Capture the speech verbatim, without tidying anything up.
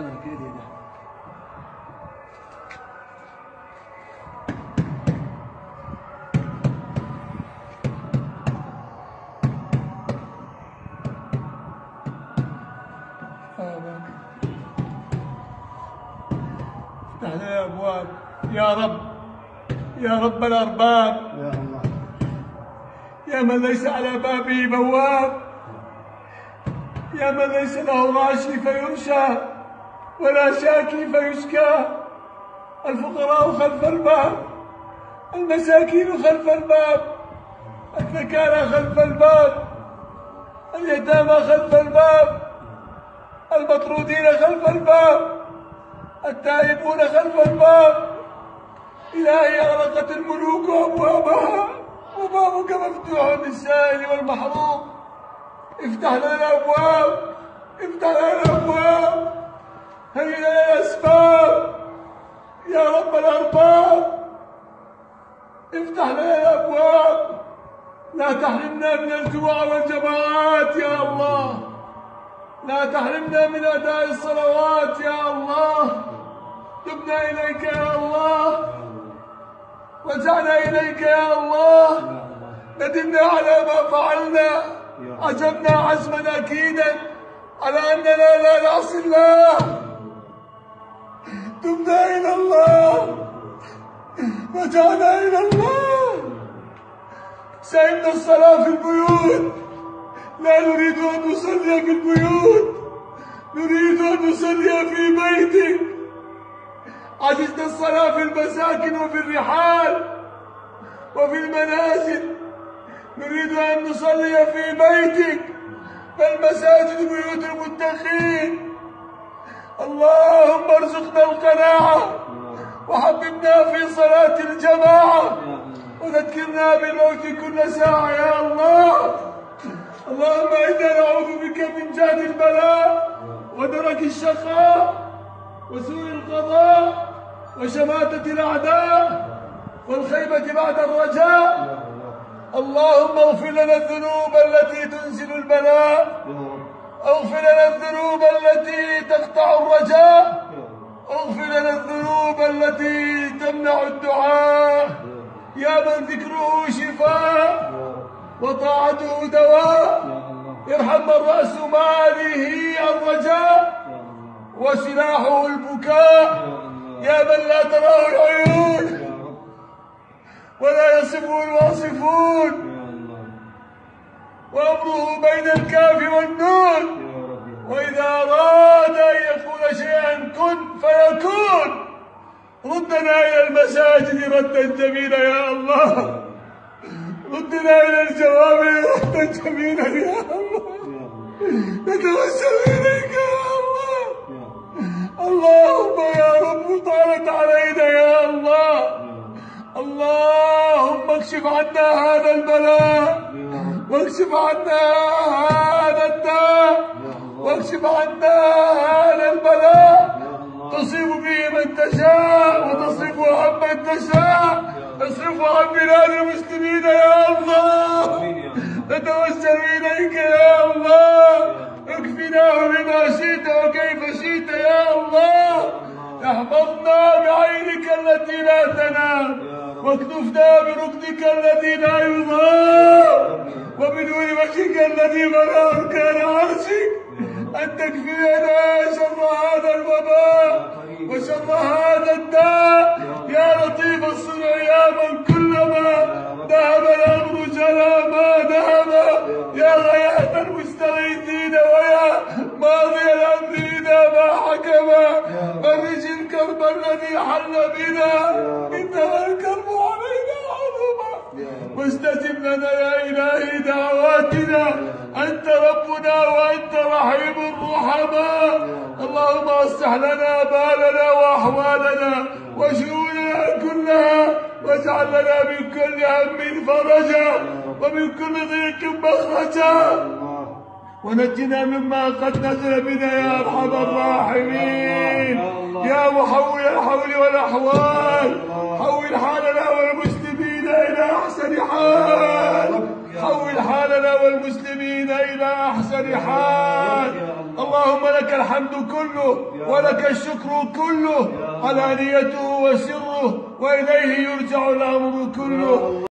من كده ده. افتح لنا الابواب يا رب، يا رب الارباب، يا الله، يا من ليس على بابه بواب، يا من ليس له راشي فيرشى ولا شاكي فيشكى. الفقراء خلف الباب، المساكين خلف الباب، الذكارى خلف الباب، اليتامى خلف الباب، المطرودين خلف الباب، التائبون خلف الباب. إلهي أغلقت الملوك أبوابها وبابك مفتوح للسائل والمحروم. افتح لنا الأبواب، افتح لنا الأبواب، هيئ لنا الأسباب يا رب الأرباب. افتح لنا الأبواب، لا تحرمنا من الجوع والجماعات يا الله، لا تحرمنا من أداء الصلوات يا الله. تبنا إليك يا الله، رجعنا إليك يا الله، ندمنا على ما فعلنا، عزمنا عزما أكيدا على أننا لا نعصي الله. تبنا إلى الله، رجعنا إلى الله. سئمنا الصلاة في البيوت، لا نريد أن نصلي في البيوت، نريد أن نصلي في بيتك. عجزنا الصلاة في المساكن وفي الرحال وفي المنازل، نريد أن نصلي في بيتك، فالمساجد بيوت المتقين. اللهم ارزقنا القناعة وحببنا في صلاة الجماعة وذكرنا بالموت كل ساعة يا الله. اللهم إنا نعوذ بك من جهد البلاء ودرك الشقاء وسوء القضاء وشماتة الأعداء والخيبة بعد الرجاء. اللهم اغفر لنا الذنوب التي تنزل البلاء، اغفر لنا الذنوب التي تقطع الرجاء، اغفر لنا الذنوب التي تمنع الدعاء. يا من ذكره شفاء وطاعته دواء، ارحم من رأس ماله الرجاء وسلاحه البكاء. يا من لا تراه العيون ولا يصفه الواصفون، وأمره بين الكاف والنون، وإذا أراد أن يقول شيئا كن فيكون. ردنا إلى المساجد ردا جميلا يا الله، ردنا إلى الجوامع ردا جميلا يا الله. نتوسل إليك يا الله. اللهم يا رب طالت علينا يا الله، اللهم اكشف عنا هذا البلاء، واكشف عنا هذا الداء، واكشف عنا هذا البلاء. تصيب به من تشاء وتصرفه عن من تشاء، تصرفه عن بلاد المسلمين يا الله. نتوسل إليك يا الله، اكفناه بما شئت وكيف شئت يا الله. احفظنا بعينك التي لا تنام، واكنفنا بركنك الذي لا يضام، وبنور وجهك الذي ملا أركان عرشك، أن تكفينا شر هذا الوباء وشر هذا الداء. يا لطيف الصنع يا من كلما ذهب الأمر جرى ما ذهب، يا غياث المستغيثين ويا ماضي الأمر إذا ما حكم، فرج الكرب الذي حل بنا، إنما الكرب علينا عظما. واستجب لنا يا إلهي دعواتنا، أنت ربنا وأنت رحيم الرحماء. اللهم اصلح لنا بالنا وأحوالنا وشؤوننا كلها، واجعل لنا من كل هم فرجا ومن كل ضيق مخرجا، ونجنا مما قد نزل بنا يا أرحم الراحمين. يا محول الحول والأحوال، حول حالنا والمسلمين إلى أحسن حال، حول حالنا حالنا والمسلمين إلى أحسن حال. اللهم لك الحمد كله ولك الشكر كله، علانيته وسره، وإليه يرجع الأمر كله.